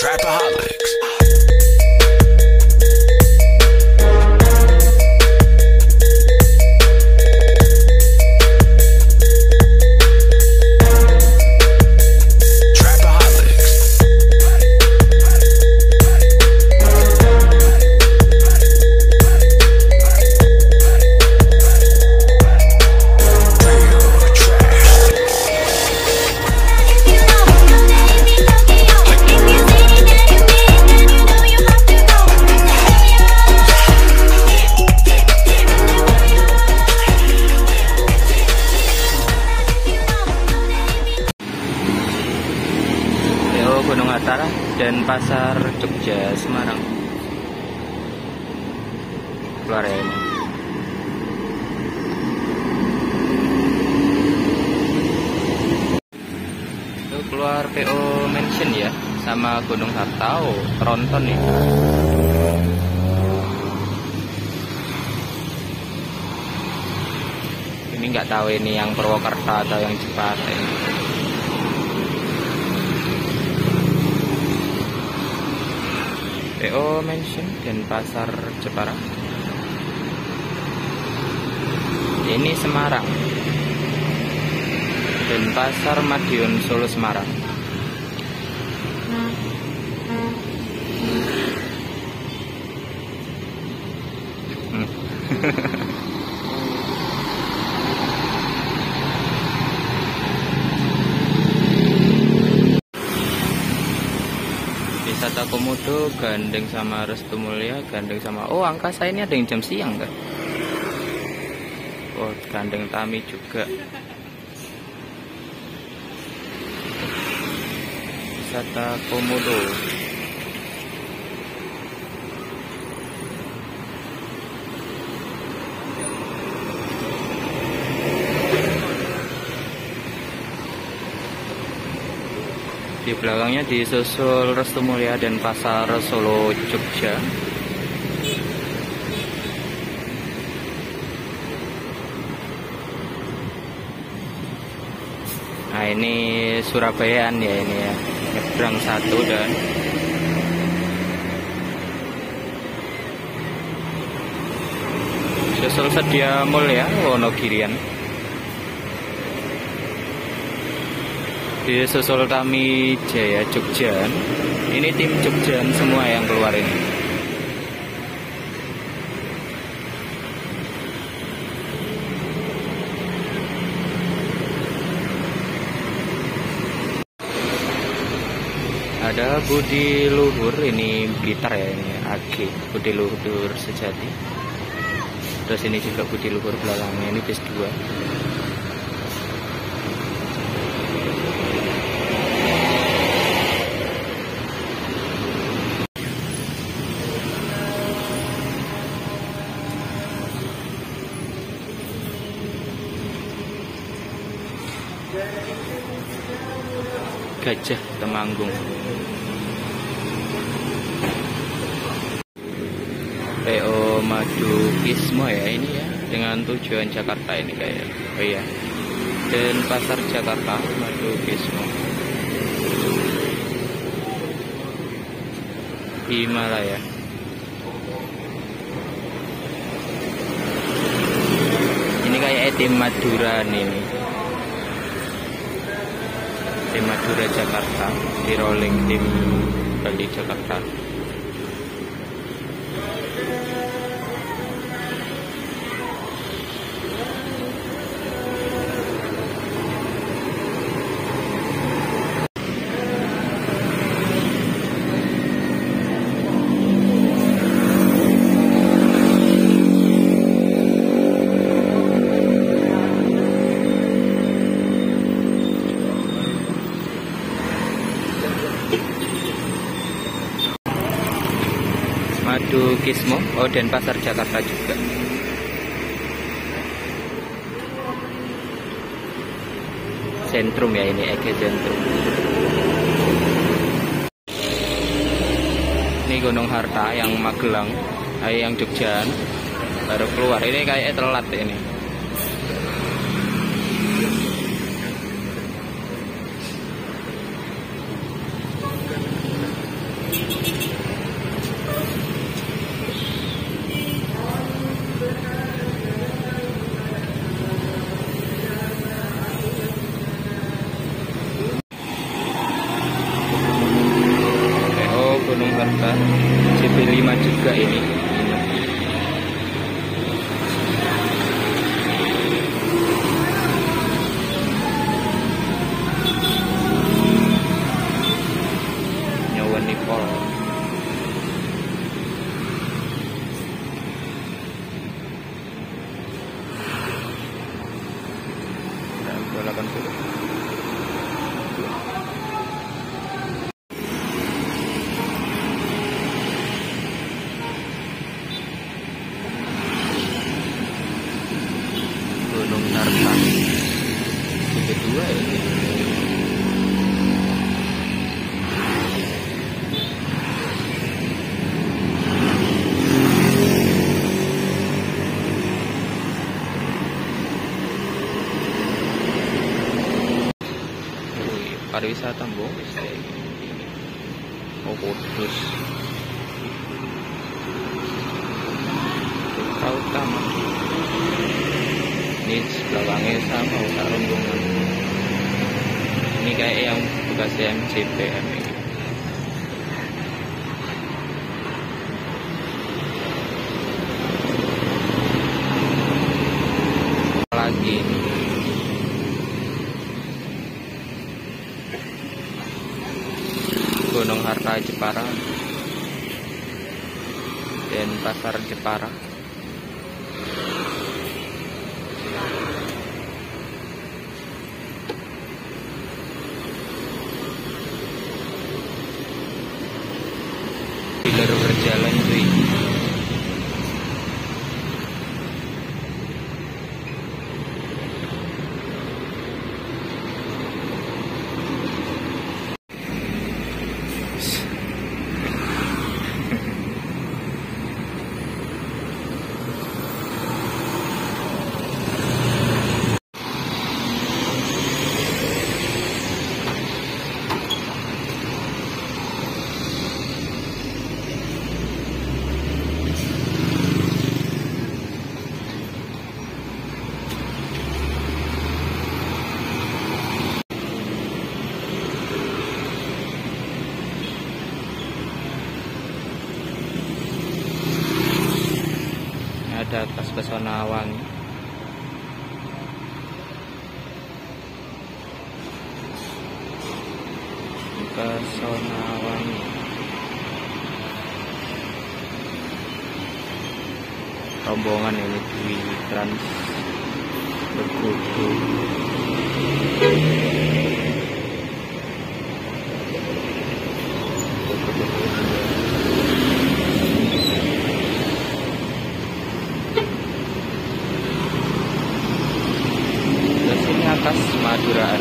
Trapaholics. Gunung Atara dan Pasar Jogja Semarang. Keluar ya ini. Itu keluar PO Mansion ya, sama Gunung Harta. Oh, tronton nih. Ini nggak tahu ini yang Purwokerto atau yang Jepara ini. PO Mansion dan Pasar Jepara. Ini Semarang. Dan Pasar Madiun Solo Semarang. Wisata Komodo gandeng sama Restu Mulia, gandeng sama Angkasa. Ini ada yang jam siang kan? Oh, gandeng Tami juga. Wisata Komodo. Di belakangnya disusul Restu Mulia dan Pasar Solo Jogja. Nah ini Surabayaan ya ini ya, nyebrang satu dan susul Sedia Mall ya, Wonogirian. Disusul Tami Jaya Jogja. Ini tim Jogja semua yang keluar ini. Ada Budi Luhur, ini Blitar ya, ini AG Budi Luhur Sejati. Terus ini juga Budi Luhur belakangnya, ini bis 2. Gajah Temanggung. PO Madu Kismo ya ini ya, dengan tujuan Jakarta ini kayak. Oh iya. Dan Pasar Jakarta Madu Kismo. Himalaya. Ini kayak tim Madura nih. Tim Madura Jakarta, di rolling tim Bali Jakarta. Madu Kismo, dan Pasar Jakarta juga. Sentrum ya ini, Ege Sentrum. Ini Gunung Harta yang Magelang, yang Jogja baru keluar. Ini kayak telat ini. pariwisata Bogor kayak gini. Oh Kudus. Kota utama. Ini belakangnya sama Utara Rombongan. Ini kayak yang bekas MCPM ini. Lagi Gunung Harta Jepara dan Pasar Jepara. Dealer berjalan cuy. Ada tas pesona wangi. Pesona wangi. Rombongan ini di Trans Berkudu. Atas Maduraan.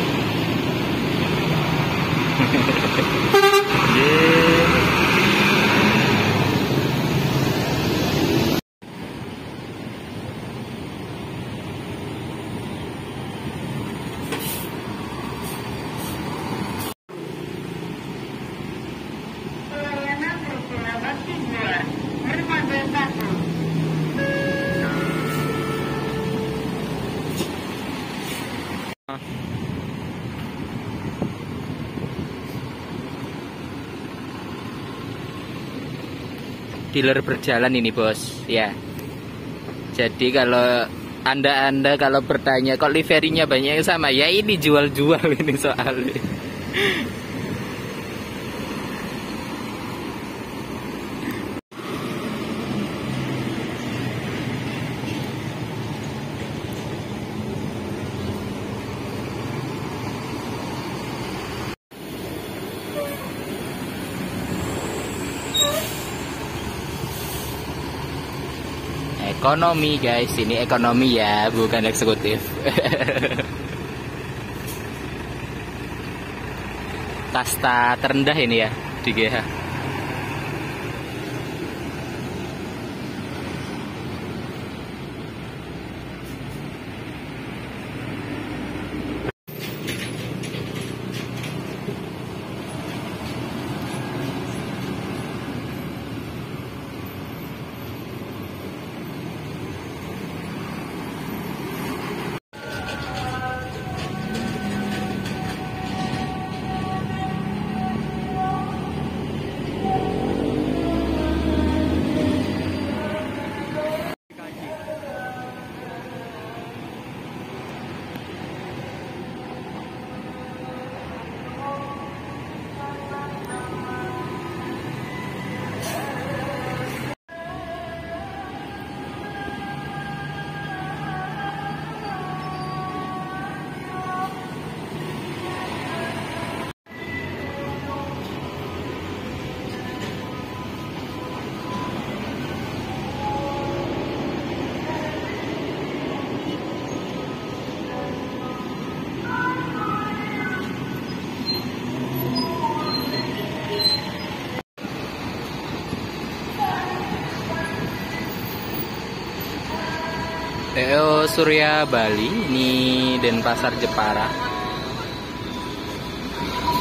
Dealer berjalan ini bos ya. Jadi kalau anda kalau bertanya kok liverinya banyak yang sama, ya ini jual-jual ini soalnya. Ekonomi guys, ini ekonomi ya, bukan eksekutif. Kasta terendah ini ya di GH. TO Surya Bali ini Denpasar Jepara.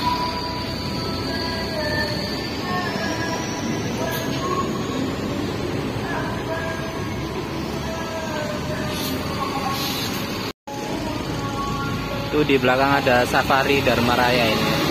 Tuh di belakang ada Safari Dharma Raya ini.